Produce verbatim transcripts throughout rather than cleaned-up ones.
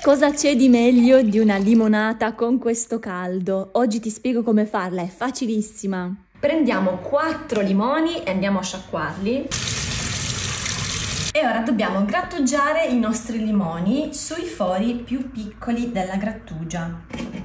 Cosa c'è di meglio di una limonata con questo caldo? Oggi ti spiego come farla, è facilissima. Prendiamo quattro limoni e andiamo a sciacquarli. E ora dobbiamo grattugiare i nostri limoni sui fori più piccoli della grattugia.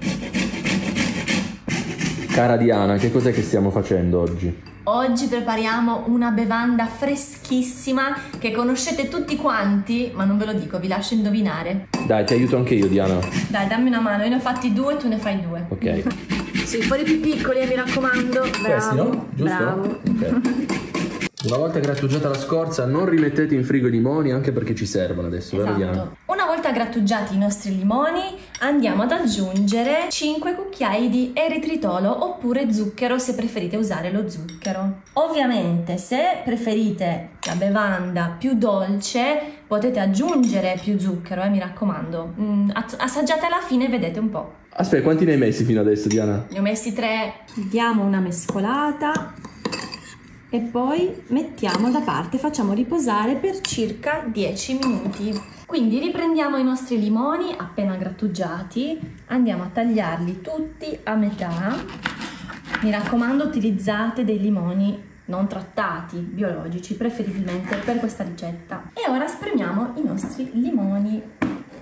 Cara Diana, che cos'è che stiamo facendo oggi? Oggi prepariamo una bevanda freschissima che conoscete tutti quanti, ma non ve lo dico, vi lascio indovinare. Dai, ti aiuto anche io, Diana. Dai, dammi una mano, io ne ho fatti due, tu ne fai due. Ok. Sui fori più piccoli, mi raccomando. Bravo. Questi, no? Giusto? Bravo. Ok. Una volta grattugiata la scorza, non rimettete in frigo i limoni, anche perché ci servono adesso, esatto. Vero Diana? Una volta grattugiati i nostri limoni, andiamo ad aggiungere cinque cucchiai di eritritolo oppure zucchero se preferite usare lo zucchero. Ovviamente, se preferite la bevanda più dolce, potete aggiungere più zucchero, eh, mi raccomando. Mm, assaggiate alla fine e vedete un po'. Aspetta, quanti ne hai messi fino adesso, Diana? Ne ho messi tre. Diamo una mescolata. E poi mettiamo da parte, facciamo riposare per circa dieci minuti. Quindi riprendiamo i nostri limoni appena grattugiati, andiamo a tagliarli tutti a metà. Mi raccomando, utilizzate dei limoni non trattati, biologici, preferibilmente per questa ricetta. E ora spremiamo i nostri limoni.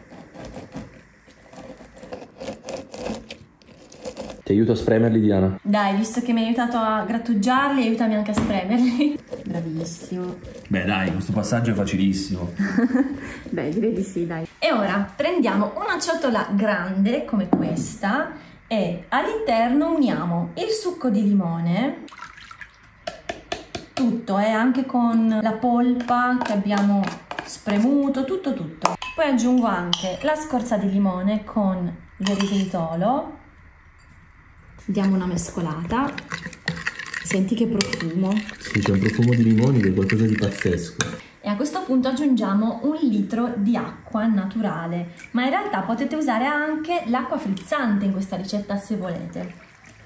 Ti aiuto a spremerli, Diana? Dai, visto che mi hai aiutato a grattugiarli, aiutami anche a spremerli. Bravissimo. Beh dai, questo passaggio è facilissimo. Beh, direi di sì, dai. E ora prendiamo una ciotola grande come questa e all'interno uniamo il succo di limone, tutto, eh, anche con la polpa che abbiamo spremuto, tutto tutto. Poi aggiungo anche la scorza di limone con l'eritritolo. Diamo una mescolata. Senti che profumo. Sì, c'è un profumo di limoni che è qualcosa di pazzesco. E a questo punto aggiungiamo un litro di acqua naturale, ma in realtà potete usare anche l'acqua frizzante in questa ricetta se volete.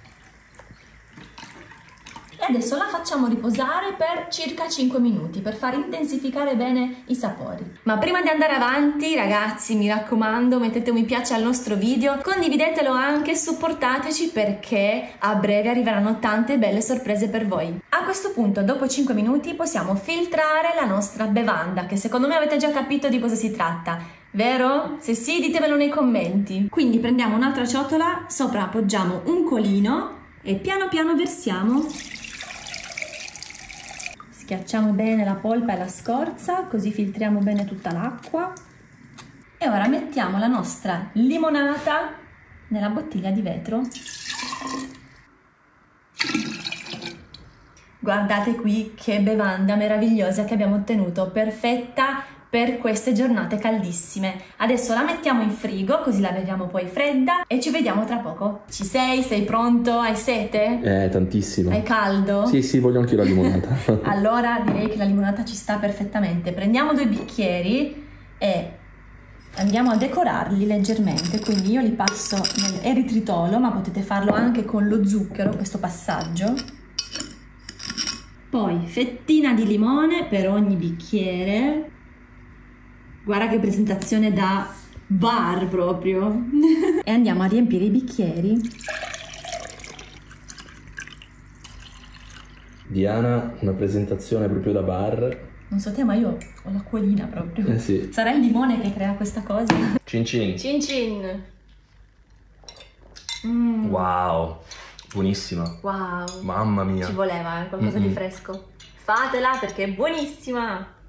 E adesso la facciamo riposare per circa cinque minuti per far intensificare bene i sapori. Ma prima di andare avanti, ragazzi, mi raccomando, mettete un mi piace al nostro video, condividetelo anche, supportateci perché a breve arriveranno tante belle sorprese per voi. A questo punto, dopo cinque minuti, possiamo filtrare la nostra bevanda, che secondo me avete già capito di cosa si tratta. Vero? Se sì, ditemelo nei commenti. Quindi prendiamo un'altra ciotola, sopra appoggiamo un colino e piano piano versiamo. Schiacciamo bene la polpa e la scorza, così filtriamo bene tutta l'acqua. E ora mettiamo la nostra limonata nella bottiglia di vetro. Guardate qui che bevanda meravigliosa che abbiamo ottenuto, perfetta per queste giornate caldissime. Adesso la mettiamo in frigo, così la beviamo poi fredda e ci vediamo tra poco. Ci sei? Sei pronto? Hai sete? Eh, tantissimo. Hai caldo? Sì, sì, voglio anche io la limonata. Allora direi che la limonata ci sta perfettamente. Prendiamo due bicchieri e andiamo a decorarli leggermente. Quindi io li passo nell'eritritolo, ma potete farlo anche con lo zucchero, questo passaggio. Poi fettina di limone per ogni bicchiere. Guarda che presentazione da bar proprio. E andiamo a riempire i bicchieri. Diana, una presentazione proprio da bar. Non so te, ma io ho l'acquolina proprio. Eh sì. Sarà il limone che crea questa cosa? Cin cin. Cin cin. Mm. Wow, buonissima. Wow. Mamma mia. Ci voleva, eh, qualcosa mm-mm. di fresco. Fatela perché è buonissima.